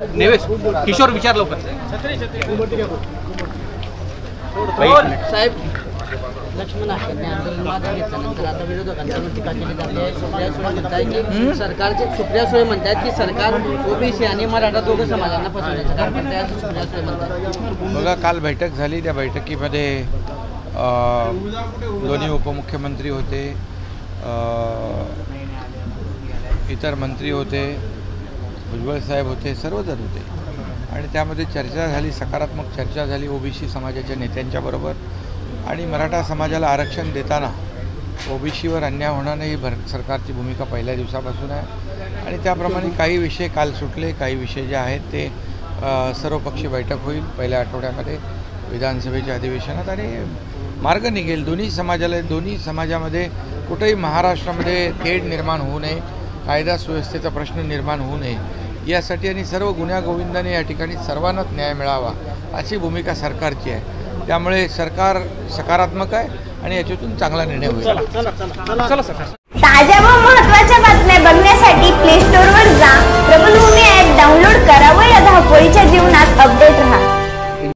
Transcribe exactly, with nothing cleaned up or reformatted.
Neves Kishore विचार लवकर साहेब. लक्ष्मण आखेने आंदोलन मागे घेतल्यानंतर आता विरोधकांची टीका केली जाते आहे. सुप्रिया सुळे म्हणताय की सरकारचे सुप्रिया सुळे म्हणतात की सरकार ओबीसी आणि मराठा दोघं समाजांना फसवण्याचं काम करते असं सुप्रिया सुळे म्हणतात. बघा, काल बैठक झाली. त्या बैठकीमध्ये दोन्ही उपमुख्यमंत्री होते, इतर मंत्री होते, भुजबळ साहेब होते, सर्वजण होते आणि त्यामध्ये चर्चा झाली, सकारात्मक चर्चा झाली ओबीसी समाजाच्या नेत्यांच्याबरोबर. आणि मराठा समाजाला आरक्षण देताना ओबीसीवर अन्याय होणार नाही ही भर सरकारची भूमिका पहिल्या दिवसापासून आहे. आणि त्याप्रमाणे काही विषय काल सुटले, काही विषय जे आहेत ते सर्वपक्षीय बैठक होईल पहिल्या आठवड्यामध्ये विधानसभेच्या अधिवेशनात आणि मार्ग निघेल. दोन्ही समाजाला दोन्ही समाजामध्ये कुठेही महाराष्ट्रामध्ये तेढ निर्माण होऊ नये, कायदा सुव्यवस्थेचा प्रश्न निर्माण होऊ नये यासाठी आणि सर्व गुण्यागोविंदाने या ठिकाणी सर्वांनाच न्याय मिळावा अशी भूमिका सरकारची आहे. त्यामुळे सरकार सकारात्मक आहे आणि याच्यातून चांगला निर्णय होईल. ताज्या व महत्त्वाच्या बातम्या बघण्यासाठी